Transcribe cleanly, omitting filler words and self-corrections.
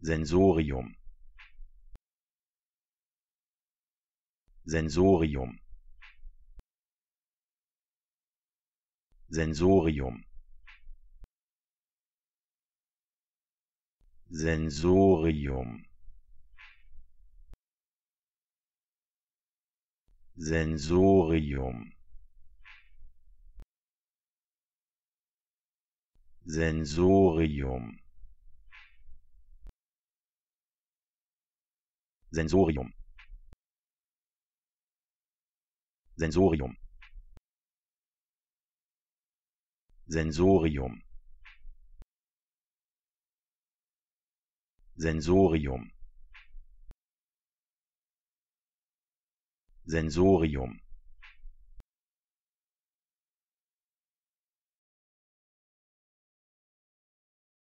Sensorium, Sensorium, Sensorium, Sensorium, Sensorium, Sensorium, Sensorium, Sensorium, Sensorium, Sensorium, Sensorium,